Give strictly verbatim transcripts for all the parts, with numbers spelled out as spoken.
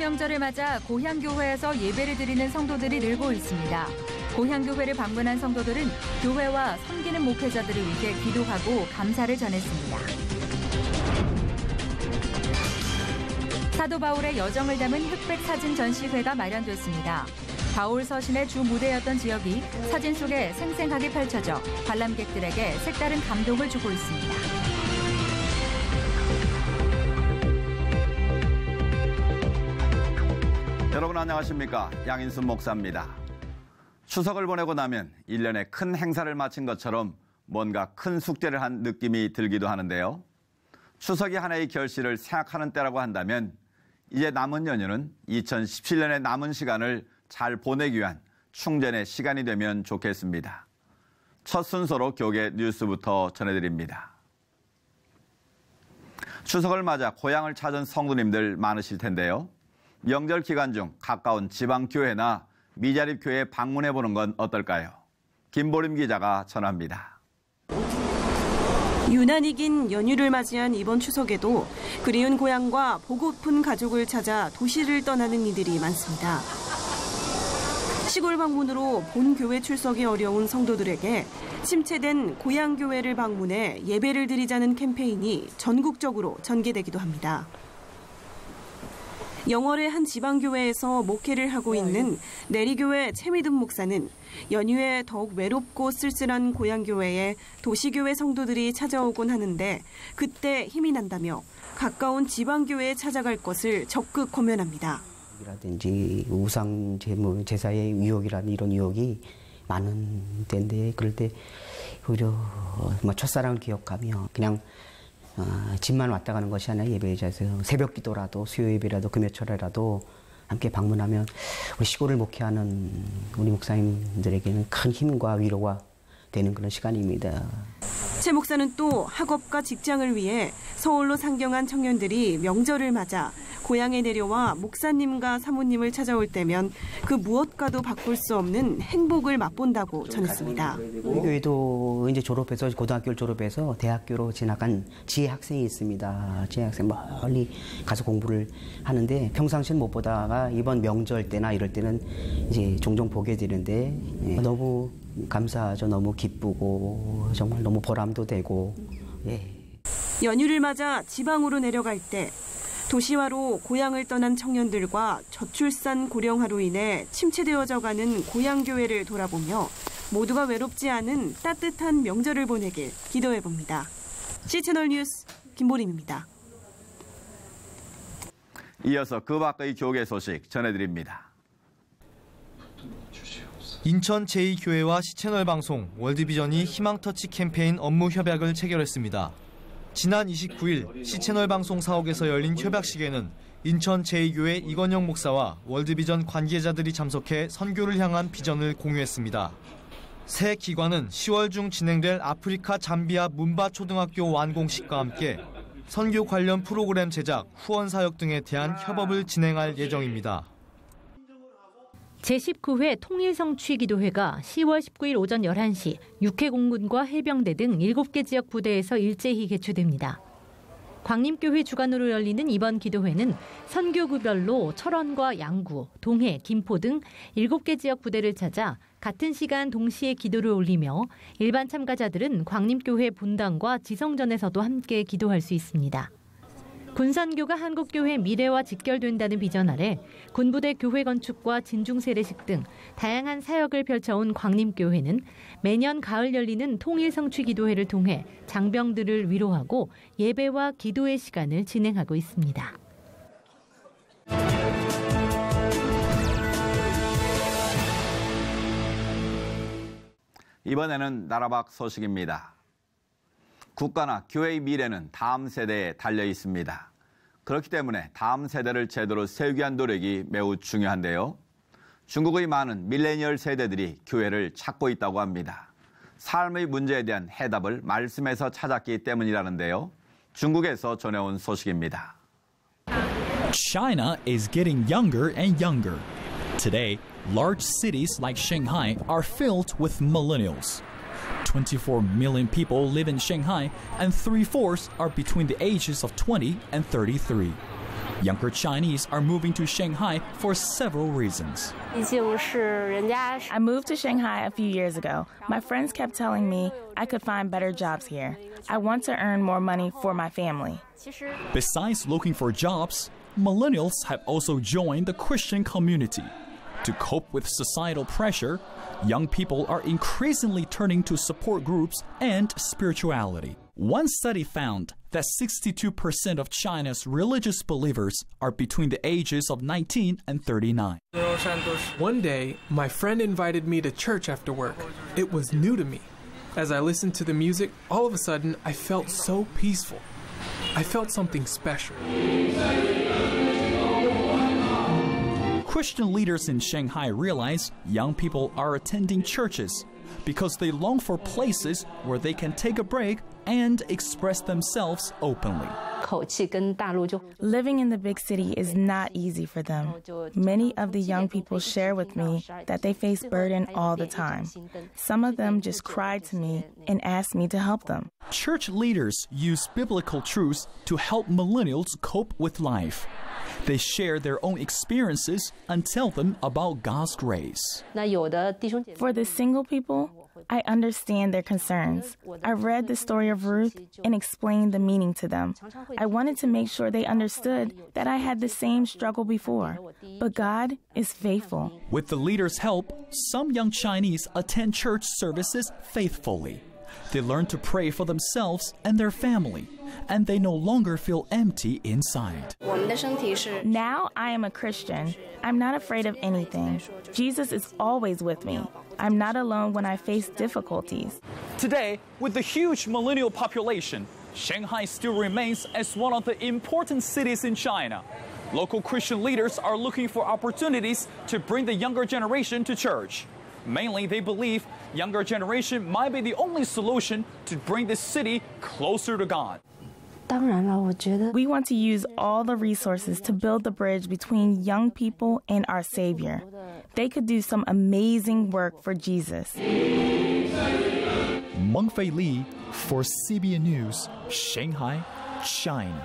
명절을 맞아 고향교회에서 예배를 드리는 성도들이 늘고 있습니다. 고향교회를 방문한 성도들은 교회와 섬기는 목회자들을 위해 기도하고 감사를 전했습니다. 사도 바울의 여정을 담은 흑백 사진 전시회가 마련됐습니다. 바울 서신의 주 무대였던 지역이 사진 속에 생생하게 펼쳐져 관람객들에게 색다른 감동을 주고 있습니다. 여러분 안녕하십니까? 양인순 목사입니다. 추석을 보내고 나면 일 년의 큰 행사를 마친 것처럼 뭔가 큰 숙제를 한 느낌이 들기도 하는데요. 추석이 하나의 결실을 생각하는 때라고 한다면 이제 남은 연휴는 이천십칠 년의 남은 시간을 잘 보내기 위한 충전의 시간이 되면 좋겠습니다. 첫 순서로 교계 뉴스부터 전해드립니다. 추석을 맞아 고향을 찾은 성도님들 많으실 텐데요. 명절 기간 중 가까운 지방교회나 미자립교회에 방문해보는 건 어떨까요? 김보림 기자가 전합니다. 유난히 긴 연휴를 맞이한 이번 추석에도 그리운 고향과 보고픈 가족을 찾아 도시를 떠나는 이들이 많습니다. 시골 방문으로 본 교회 출석이 어려운 성도들에게 침체된 고향교회를 방문해 예배를 드리자는 캠페인이 전국적으로 전개되기도 합니다. 영월의 한 지방교회에서 목회를 하고 있는 내리교회 최미든 목사는 연휴에 더욱 외롭고 쓸쓸한 고향교회에 도시교회 성도들이 찾아오곤 하는데 그때 힘이 난다며 가까운 지방교회에 찾아갈 것을 적극 권면합니다. 라든지 우상 제물 제사의 유혹이라는 이런 유혹이 많은 때인데 그럴 때 오히려 첫사랑을 기억하며 그냥 어, 집만 왔다 가는 것이 아니라 예배에 자서 새벽 기도라도 수요 예배라도 금요철에라도 함께 방문하면 우리 시골을 목회하는 우리 목사님들에게는 큰 힘과 위로가 되는 그런 시간입니다. 최 목사는 또 학업과 직장을 위해 서울로 상경한 청년들이 명절을 맞아 고향에 내려와 목사님과 사모님을 찾아올 때면 그 무엇과도 바꿀 수 없는 행복을 맛본다고 전했습니다. 우리 교회도 이제 졸업해서 고등학교를 졸업해서 대학교로 진학한 지혜 학생이 있습니다. 지혜 학생 멀리 가서 공부를 하는데 평상시는 못 보다가 이번 명절 때나 이럴 때는 이제 종종 보게 되는데 너무 감사하죠. 너무 기쁘고 정말 너무 보람도 되고. 예. 연휴를 맞아 지방으로 내려갈 때 도시화로 고향을 떠난 청년들과 저출산 고령화로 인해 침체되어져 가는 고향교회를 돌아보며 모두가 외롭지 않은 따뜻한 명절을 보내길 기도해봅니다. 씨채널 뉴스 김보림입니다. 이어서 그 밖의 교계 소식 전해드립니다. 인천 제이 교회와 씨채널 방송 월드비전이 희망터치 캠페인 업무 협약을 체결했습니다. 지난 이십구 일 씨채널 방송 사옥에서 열린 협약식에는 인천 제이 교회 이건영 목사와 월드비전 관계자들이 참석해 선교를 향한 비전을 공유했습니다. 새 기관은 시월 중 진행될 아프리카 잠비아 문바 초등학교 완공식과 함께 선교 관련 프로그램 제작, 후원 사역 등에 대한 협업을 진행할 예정입니다. 제십구 회 통일성취기도회가 시월 십구일 오전 열한 시 육해공군과 해병대 등 일곱 개 지역 부대에서 일제히 개최됩니다. 광림교회 주관으로 열리는 이번 기도회는 선교구별로 철원과 양구, 동해, 김포 등 일곱 개 지역 부대를 찾아 같은 시간 동시에 기도를 올리며 일반 참가자들은 광림교회 본당과 지성전에서도 함께 기도할 수 있습니다. 군선교가 한국교회 미래와 직결된다는 비전 아래 군부대 교회 건축과 진중세례식 등 다양한 사역을 펼쳐온 광림교회는 매년 가을 열리는 통일성취기도회를 통해 장병들을 위로하고 예배와 기도의 시간을 진행하고 있습니다. 이번에는 나라 밖 소식입니다. 국가나 교회의 미래는 다음 세대에 달려 있습니다. 그렇기 때문에 다음 세대를 제대로 세우기 위한 노력이 매우 중요한데요. 중국의 많은 밀레니얼 세대들이 교회를 찾고 있다고 합니다. 삶의 문제에 대한 해답을 말씀에서 찾았기 때문이라는데요. 중국에서 전해온 소식입니다. China is getting younger and younger. Today, large cities like Shanghai are filled with millennials. twenty-four million people live in Shanghai, and three-fourths are between the ages of twenty and thirty-three. Younger Chinese are moving to Shanghai for several reasons. I moved to Shanghai a few years ago. My friends kept telling me I could find better jobs here. I want to earn more money for my family. Besides looking for jobs, millennials have also joined the Christian community. To cope with societal pressure, young people are increasingly turning to support groups and spirituality. One study found that sixty-two percent of China's religious believers are between the ages of nineteen and thirty-nine. One day, my friend invited me to church after work. It was new to me. As I listened to the music, all of a sudden, I felt so peaceful. I felt something special. Christian leaders in Shanghai realize young people are attending churches because they long for places where they can take a break and express themselves openly. Living in the big city is not easy for them. Many of the young people share with me that they face burden all the time. Some of them just cried to me and asked me to help them. Church leaders use biblical truths to help millennials cope with life. They share their own experiences and tell them about God's grace. For the single people, I understand their concerns. I read the story of Ruth and explained the meaning to them. I wanted to make sure they understood that I had the same struggle before, but God is faithful. With the leaders' help, some young Chinese attend church services faithfully. They learn to pray for themselves and their family, and they no longer feel empty inside. Now I am a Christian. I'm not afraid of anything. Jesus is always with me. I'm not alone when I face difficulties. Today, with the huge millennial population, Shanghai still remains as one of the important cities in China. Local Christian leaders are looking for opportunities to bring the younger generation to church. Mainly, they believe younger generation might be the only solution to bring this city closer to God. We want to use all the resources to build the bridge between young people and our Savior. They could do some amazing work for Jesus. Mengfei Li for C B N News, Shanghai, China.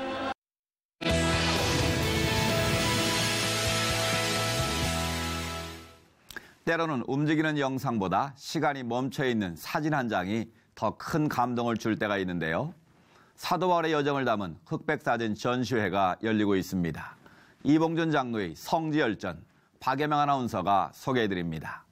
때로는 움직이는 영상보다 시간이 멈춰있는 사진 한 장이 더 큰 감동을 줄 때가 있는데요. 사도 바울의 여정을 담은 흑백사진 전시회가 열리고 있습니다. 이봉준 장로의 성지열전, 박예명 아나운서가 소개해드립니다.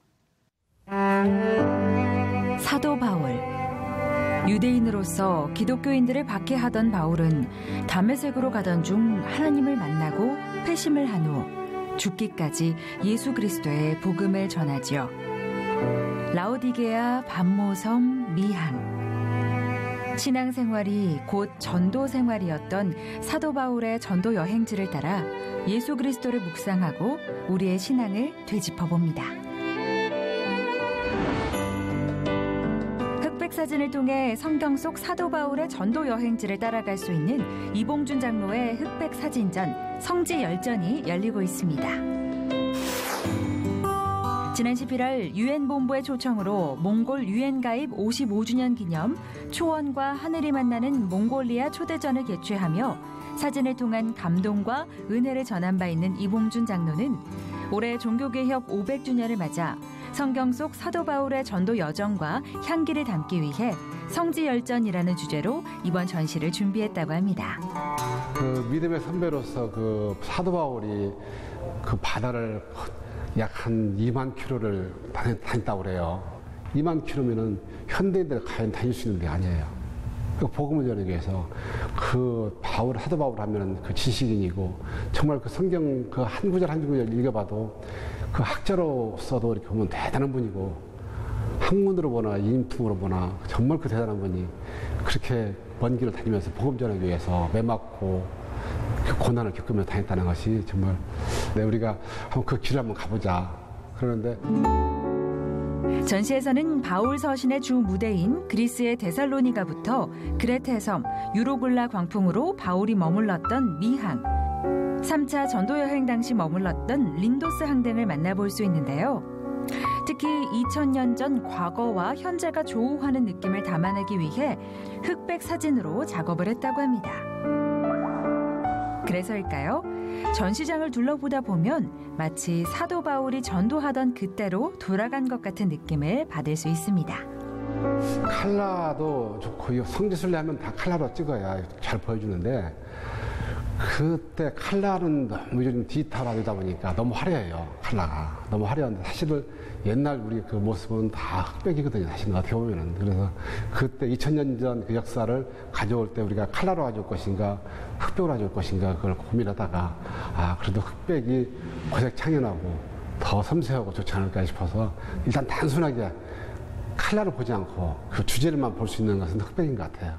사도 바울. 유대인으로서 기독교인들을 박해하던 바울은 다메섹으로 가던 중 하나님을 만나고 회심을 한 후 죽기까지 예수 그리스도의 복음을 전하지요. 라오디게아, 반모섬, 미항. 신앙생활이 곧 전도생활이었던 사도 바울의 전도 여행지를 따라 예수 그리스도를 묵상하고 우리의 신앙을 되짚어봅니다. 흑백사진을 통해 성경 속 사도 바울의 전도 여행지를 따라갈 수 있는 이봉준 장로의 흑백사진전 성지열전이 열리고 있습니다. 지난 십일월 유엔 본부의 초청으로 몽골 유엔 가입 오십오 주년 기념 초원과 하늘이 만나는 몽골리아 초대전을 개최하며 사진을 통한 감동과 은혜를 전한 바 있는 이봉준 장로는 올해 종교개혁 오백 주년을 맞아 성경 속 사도 바울의 전도 여정과 향기를 담기 위해 성지열전이라는 주제로 이번 전시를 준비했다고 합니다. 그 믿음의 선배로서 그 사도 바울이 그 바다를 약 한 이만 킬로미터를 다녔다고 그래요. 이만 킬로미터면은 현대인들 과연 다닐 수 있는 게 아니에요. 그 복음을 전하기 위해서 그 바울, 사도 바울 하면은 그 지식인이고 정말 그 성경 그 한 구절 한 구절 읽어봐도 그 학자로서도 이렇게 보면 대단한 분이고 학문으로 보나 인품으로 보나 정말 그 대단한 분이 그렇게 먼 길을 다니면서 복음 전하기 위해서 매 맞고 그 고난을 겪으면서 다녔다는 것이 정말 네, 우리가 한번 그 길을 한번 가보자. 그러는데 전시에서는 바울 서신의 주 무대인 그리스의 데살로니가부터 그레테 섬, 유로굴라 광풍으로 바울이 머물렀던 미항, 삼 차 전도여행 당시 머물렀던 린도스 항 등을 만나볼 수 있는데요. 특히 이천 년 전 과거와 현재가 조우하는 느낌을 담아내기 위해 흑백 사진으로 작업을 했다고 합니다. 그래서일까요? 전시장을 둘러보다 보면 마치 사도 바울이 전도하던 그때로 돌아간 것 같은 느낌을 받을 수 있습니다. 칼라도 좋고 성지순례 하면 다 칼라로 찍어야 잘 보여주는데 그때 칼라는 너무 요즘 디지털화되다 보니까 너무 화려해요. 칼라가 너무 화려한데 사실은 옛날 우리 그 모습은 다 흑백이거든요. 사실 어떻게 보면은. 그래서 그때 이천 년 전 그 역사를 가져올 때 우리가 칼라로 가져올 것인가 흑백으로 가져올 것인가 그걸 고민하다가 아 그래도 흑백이 고색 창연하고 더 섬세하고 좋지 않을까 싶어서 일단 단순하게 칼라를 보지 않고 그 주제를만 볼 수 있는 것은 흑백인 것 같아요.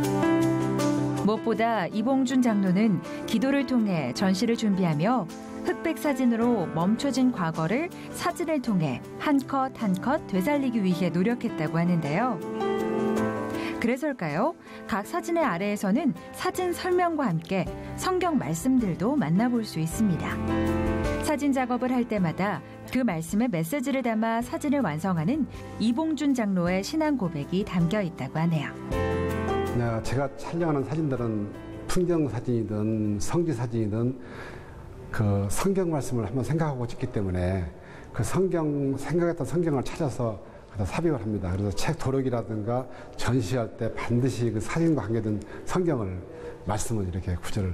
무엇보다 이봉준 장로는 기도를 통해 전시를 준비하며 흑백 사진으로 멈춰진 과거를 사진을 통해 한 컷 한 컷 되살리기 위해 노력했다고 하는데요. 그래서일까요? 각 사진의 아래에서는 사진 설명과 함께 성경 말씀들도 만나볼 수 있습니다. 사진 작업을 할 때마다 그 말씀의 메시지를 담아 사진을 완성하는 이봉준 장로의 신앙 고백이 담겨 있다고 하네요. 제가 촬영하는 사진들은 풍경 사진이든 성지 사진이든 그 성경 말씀을 한번 생각하고 찍기 때문에 그 성경 생각했던 성경을 찾아서 삽입을 합니다. 그래서 책 도록이라든가 전시할 때 반드시 그 사진과 관계된 성경을 말씀을 이렇게 구절을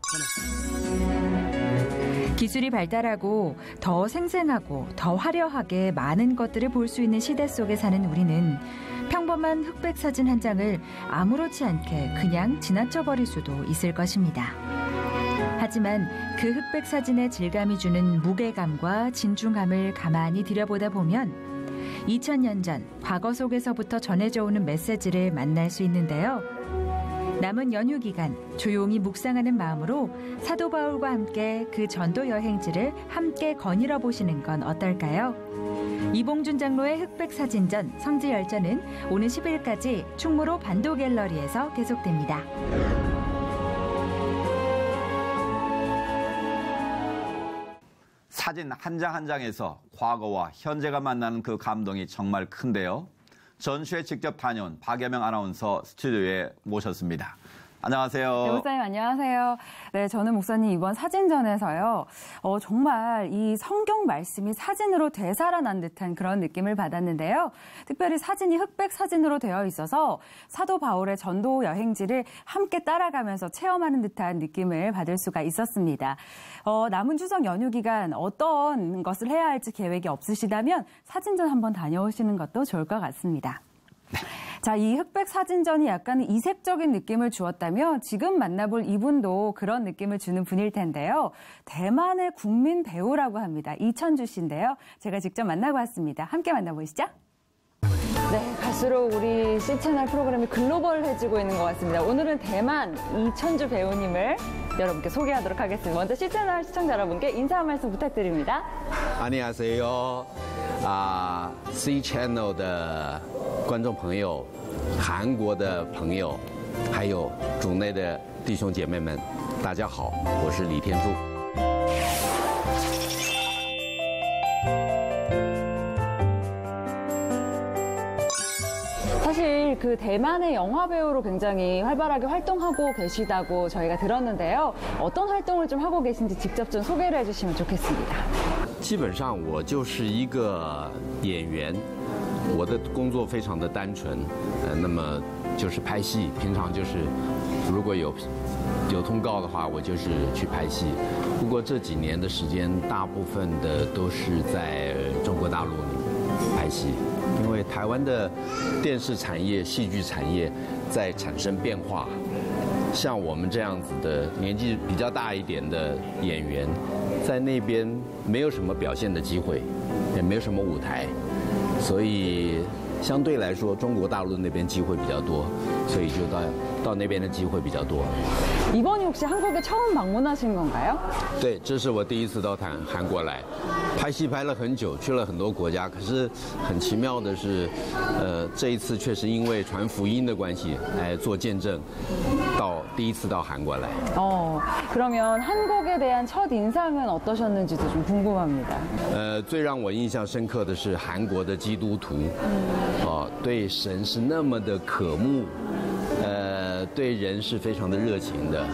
기술이 발달하고 더 생생하고 더 화려하게 많은 것들을 볼 수 있는 시대 속에 사는 우리는 평범한 흑백 사진 한 장을 아무렇지 않게 그냥 지나쳐버릴 수도 있을 것입니다. 하지만 그 흑백 사진의 질감이 주는 무게감과 진중함을 가만히 들여보다 보면 이천 년 전 과거 속에서부터 전해져 오는 메시지를 만날 수 있는데요. 남은 연휴 기간 조용히 묵상하는 마음으로 사도 바울과 함께 그 전도 여행지를 함께 거닐어 보시는 건 어떨까요? 이봉준 장로의 흑백 사진전 성지 열전은 오는 십 일까지 충무로 반도 갤러리에서 계속됩니다. 사진 한 장 한 장에서 과거와 현재가 만나는 그 감동이 정말 큰데요. 전시회 직접 다녀온 박여명 아나운서 스튜디오에 모셨습니다. 안녕하세요. 네, 목사님 안녕하세요. 네, 저는 목사님 이번 사진전에서요. 어, 정말 이 성경 말씀이 사진으로 되살아난 듯한 그런 느낌을 받았는데요. 특별히 사진이 흑백 사진으로 되어 있어서 사도 바울의 전도 여행지를 함께 따라가면서 체험하는 듯한 느낌을 받을 수가 있었습니다. 어, 남은 추석 연휴 기간 어떤 것을 해야 할지 계획이 없으시다면 사진전 한번 다녀오시는 것도 좋을 것 같습니다. 자, 이 흑백 사진전이 약간 이색적인 느낌을 주었다면 지금 만나볼 이분도 그런 느낌을 주는 분일 텐데요. 대만의 국민 배우라고 합니다. 이천주 씨인데요. 제가 직접 만나고 왔습니다. 함께 만나보시죠. 네, 갈수록 우리 C채널 프로그램이 글로벌해지고 있는 것 같습니다. 오늘은 대만 이천주 배우님을 여러분께 소개하도록 하겠습니다. 먼저 C채널 시청자 여러분께 인사 한 말씀 부탁드립니다. 안녕하세요.啊 C Channel 的观众朋友，韩国的朋友，还有主内的弟兄姐妹们，大家好，我是李天柱。 사실 그 대만의 영화 배우로 굉장히 활발하게 활동하고 계시다고 저희가 들었는데요. 어떤 활동을 좀 하고 계신지 직접 좀 소개를 해주시면 좋겠습니다. 基本上我就是一个演员，我的工作非常的单纯，呃，那么就是拍戏，平常就是如果有有通告的话，我就是去拍戏。不过这几年的时间，大部分的都是在中国大陆拍戏，因为台湾的电视产业、戏剧产业在产生变化。 像我们这样子的年纪比较大一点的演员，在那边没有什么表现的机会，也没有什么舞台，所以相对来说，中国大陆那边机会比较多，所以就到到那边的机会比较多。 이번이 혹시 한국에 처음 방문하신 건가요? 对，这是我第一次到韩韩国来，拍戏拍了很久，去了很多国家。可是很奇妙的是，呃，这一次确实因为传福音的关系，来做见证，到第一次到韩国来。 어, 그러면 한국에 대한 첫 인상은 어떠셨는지도 좀 궁금합니다. 呃，最让我印象深刻的是韩国的基督徒，哦、呃，对神是那么的渴慕。 呃，对人是非常的热情的，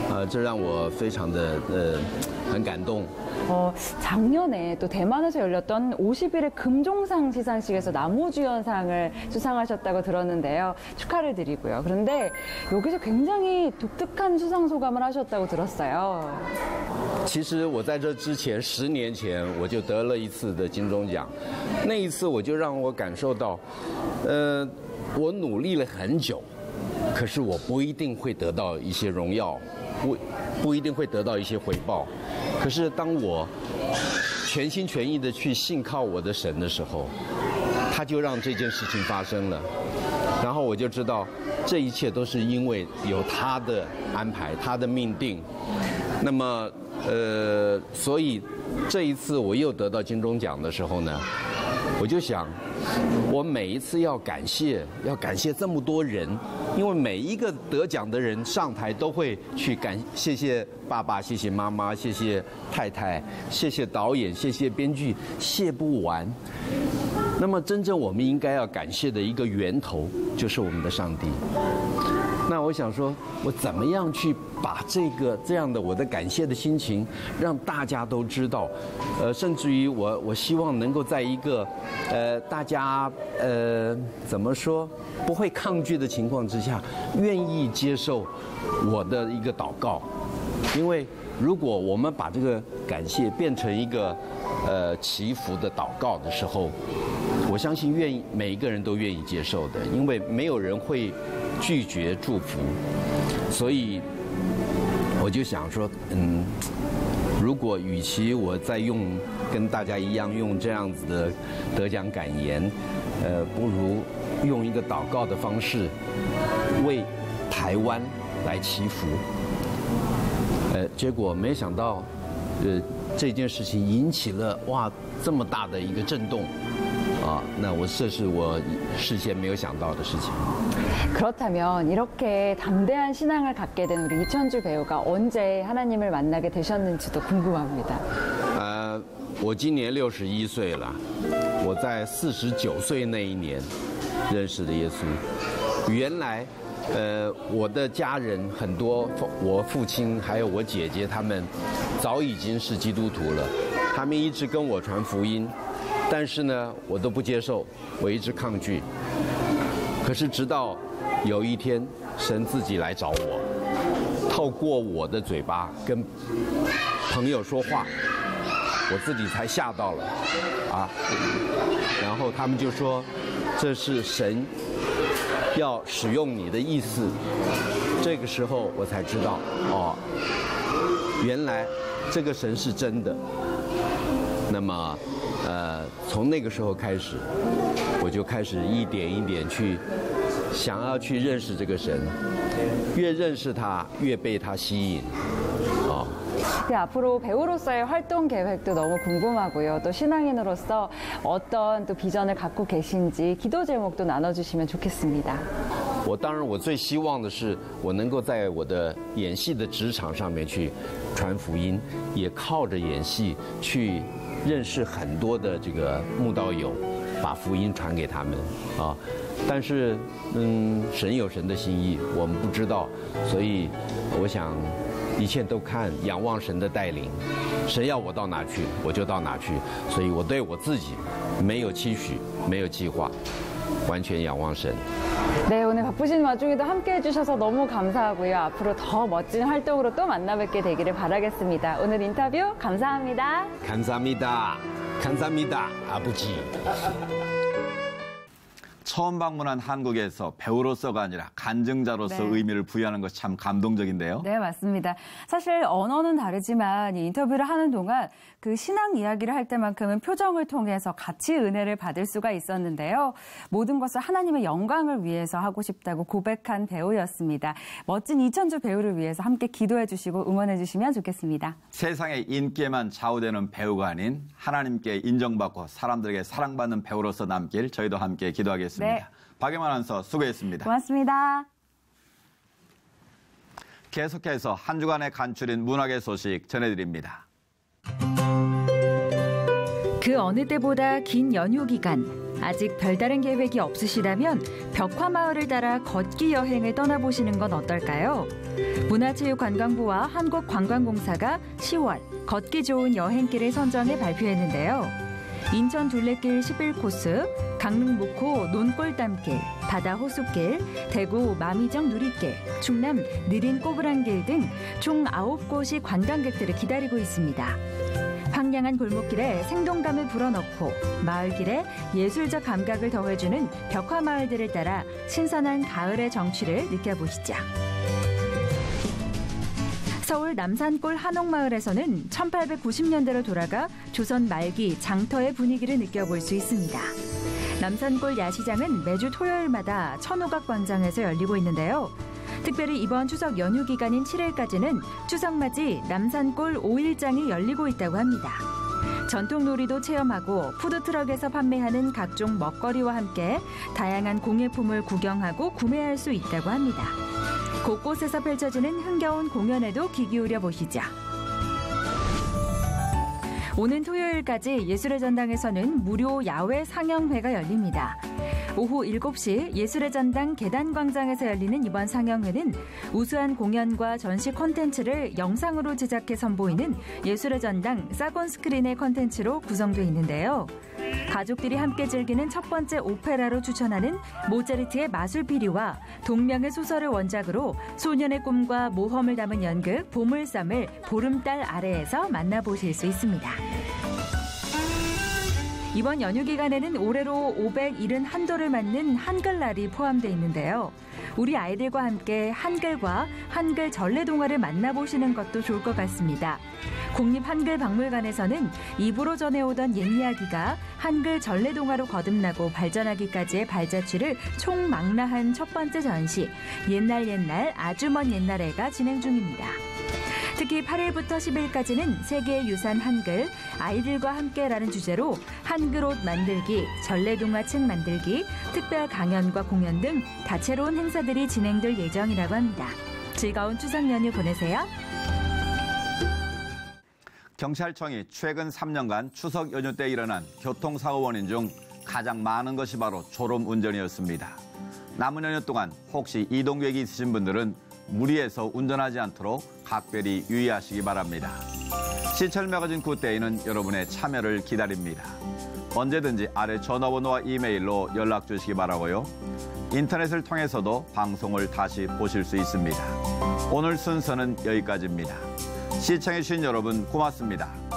呃，这让我非常的呃很感动。 어, 작년에 또 대만에서 열렸던 오십 일의 금종상 시상식에서 나무주연상을 수상하셨다고 들었는데요. 축하를 드리고요. 그런데 여기서 굉장히 독특한 수상 소감을 하셨다고 들었어요. 其实我在这之前，十年前我就得了一次的金钟奖，那一次我就让我感受到，呃，我努力了很久，可是我不一定会得到一些荣耀，不不一定会得到一些回报。 可是当我全心全意的去信靠我的神的时候，他就让这件事情发生了，然后我就知道这一切都是因为有他的安排，他的命定。那么，呃，所以这一次我又得到金钟奖的时候呢，我就想，我每一次要感谢，要感谢这么多人。 因为每一个得奖的人上台都会去感谢谢爸爸，谢谢妈妈，谢谢太太，谢谢导演，谢谢编剧，谢不完。那么真正我们应该要感谢的一个源头就是我们的上帝。那我想说，我怎么样去把这个这样的我的感谢的心情让大家都知道，呃，甚至于我我希望能够在一个呃大家呃怎么说不会抗拒的情况之下，愿意接受我的一个祷告，因为如果我们把这个感谢变成一个呃祈福的祷告的时候，我相信愿意每一个人都愿意接受的，因为没有人会拒绝祝福，所以我就想说，嗯，如果与其我再用跟大家一样用这样子的得奖感言，呃，不如用一个祷告的方式为台湾来祈福。呃，结果没想到，呃，这件事情引起了哇这么大的一个震动。 아, 那我这是我事先没有想到的事情。 그렇다면 이렇게 담대한 신앙을 갖게 된 우리 이천주 배우가 언제 하나님을 만나게 되셨는지도 궁금합니다. 呃，我今年六十一岁了，我在四十九岁那一年认识的耶稣。原来，呃，我的家人很多，我父亲还有我姐姐他们早已经是基督徒了，他们一直跟我传福音。 但是呢，我都不接受，我一直抗拒。可是直到有一天，神自己来找我，透过我的嘴巴跟朋友说话，我自己才吓到了，啊！然后他们就说，这是神要使用你的意思。这个时候我才知道，哦，原来这个神是真的。那么。 呃，从那个时候开始，我就开始一点一点去想要去认识这个神，越认识他，越被他吸引。哦。 네, 앞으로 배우로서의 활동 계획도 너무 궁금하고요. 또 신앙인으로서 어떤 또 비전을 갖고 계신지 기도 제목도 나눠주시면 좋겠습니다. 我当然，我最希望的是，我能够在我的演戏的职场上面去传福音，也靠着演戏去。 认识很多的这个慕道友，把福音传给他们啊。但是，嗯，神有神的心意，我们不知道，所以我想一切都看仰望神的带领。神要我到哪去，我就到哪去。所以我对我自己没有期许，没有计划，完全仰望神。 네, 오늘 바쁘신 와중에도 함께 해주셔서 너무 감사하고요. 앞으로 더 멋진 활동으로 또 만나뵙게 되기를 바라겠습니다. 오늘 인터뷰 감사합니다. 감사합니다. 감사합니다. 아버지. 처음 방문한 한국에서 배우로서가 아니라 간증자로서 네. 의미를 부여하는 것이 참 감동적인데요. 네, 맞습니다. 사실 언어는 다르지만 이 인터뷰를 하는 동안 그 신앙 이야기를 할 때만큼은 표정을 통해서 같이 은혜를 받을 수가 있었는데요. 모든 것을 하나님의 영광을 위해서 하고 싶다고 고백한 배우였습니다. 멋진 이천주 배우를 위해서 함께 기도해 주시고 응원해 주시면 좋겠습니다. 세상의 인기에만 좌우되는 배우가 아닌 하나님께 인정받고 사람들에게 사랑받는 배우로서 남길 저희도 함께 기도하겠습니다. 네. 박예만 아나운서 수고했습니다. 고맙습니다. 계속해서 한 주간의 간추린 문학의 소식 전해드립니다. 그 어느 때보다 긴 연휴 기간, 아직 별다른 계획이 없으시다면 벽화마을을 따라 걷기 여행을 떠나보시는 건 어떨까요? 문화체육관광부와 한국관광공사가 시월 걷기 좋은 여행길을 선정해 발표했는데요. 인천 둘레길 십일 코스, 강릉 목호 논골담길, 바다 호수길, 대구 마미정 누리길, 충남 느린 꼬부랑길 등 총 아홉 곳이 관광객들을 기다리고 있습니다. 황량한 골목길에 생동감을 불어넣고 마을길에 예술적 감각을 더해주는 벽화마을들을 따라 신선한 가을의 정취를 느껴보시죠. 서울 남산골 한옥마을에서는 천팔백구십 년대로 돌아가 조선 말기 장터의 분위기를 느껴볼 수 있습니다. 남산골 야시장은 매주 토요일마다 천호각광장에서 열리고 있는데요. 특별히 이번 추석 연휴 기간인 칠일까지는 추석맞이 남산골 오일장이 열리고 있다고 합니다. 전통놀이도 체험하고 푸드트럭에서 판매하는 각종 먹거리와 함께 다양한 공예품을 구경하고 구매할 수 있다고 합니다. 곳곳에서 펼쳐지는 흥겨운 공연에도 귀 기울여 보시죠. 오는 토요일까지 예술의 전당에서는 무료 야외 상영회가 열립니다. 오후 일곱 시 예술의 전당 계단광장에서 열리는 이번 상영회는 우수한 공연과 전시 콘텐츠를 영상으로 제작해 선보이는 예술의 전당 사건 스크린의 콘텐츠로 구성되어 있는데요. 가족들이 함께 즐기는 첫 번째 오페라로 추천하는 모차르트의 마술피리와 동명의 소설을 원작으로 소년의 꿈과 모험을 담은 연극 보물섬을 보름달 아래에서 만나보실 수 있습니다. 이번 연휴 기간에는 올해로 오백칠十도를 맞는 한글날이 포함되어 있는데요. 우리 아이들과 함께 한글과 한글 전래동화를 만나보시는 것도 좋을 것 같습니다. 국립한글박물관에서는 입으로 전해오던 옛 이야기가 한글 전래동화로 거듭나고 발전하기까지의 발자취를 총망라한 첫 번째 전시 옛날 옛날 아주 먼 옛날에가 진행 중입니다. 특히 팔일부터 십일까지는 세계의 유산 한글, 아이들과 함께라는 주제로 한글 옷 만들기, 전래동화 책 만들기, 특별 강연과 공연 등 다채로운 행사들이 진행될 예정이라고 합니다. 즐거운 추석 연휴 보내세요. 경찰청이 최근 삼 년간 추석 연휴 때 일어난 교통사고 원인 중 가장 많은 것이 바로 졸음운전이었습니다. 남은 연휴 동안 혹시 이동 계획이 있으신 분들은 무리해서 운전하지 않도록 각별히 유의하시기 바랍니다. 시철 매거진 굿데이는 여러분의 참여를 기다립니다. 언제든지 아래 전화번호와 이메일로 연락 주시기 바라고요. 인터넷을 통해서도 방송을 다시 보실 수 있습니다. 오늘 순서는 여기까지입니다. 시청해주신 여러분 고맙습니다.